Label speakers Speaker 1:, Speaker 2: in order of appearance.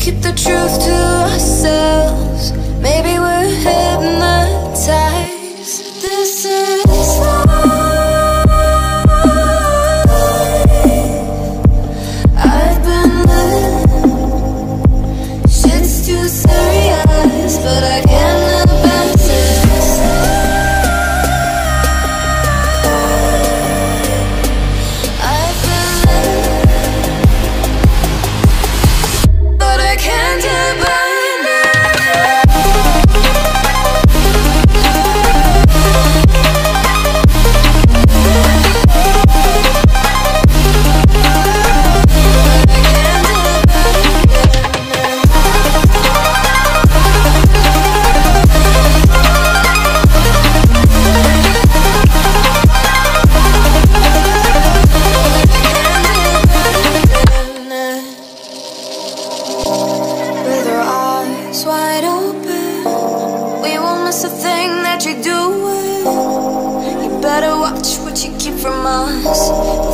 Speaker 1: keep the truth to ourselves. Maybe we're hypnotized. This is life. I've been living. Shit's too serious, but I can't abandon this. I've been living, but I can't abandon. With our eyes wide open, we won't miss a thing that you're doing. You better watch what you keep from us.